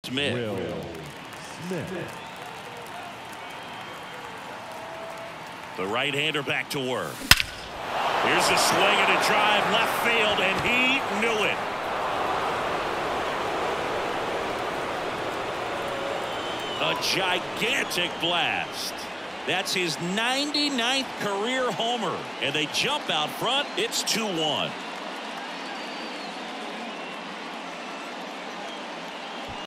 Smith. The right-hander back to work. Here's a swing and a drive left field, and he knew it. A gigantic blast. That's his 99th career homer, and they jump out front. It's 2-1.